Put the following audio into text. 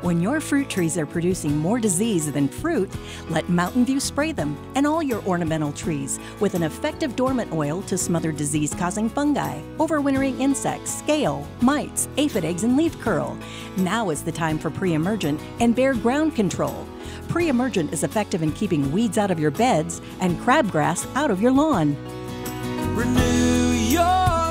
When your fruit trees are producing more disease than fruit, let Mountain View spray them and all your ornamental trees with an effective dormant oil to smother disease-causing fungi, overwintering insects, scale, mites, aphid eggs, and leaf curl. Now is the time for pre-emergent and bare ground control. Pre-emergent is effective in keeping weeds out of your beds and crabgrass out of your lawn. Renew your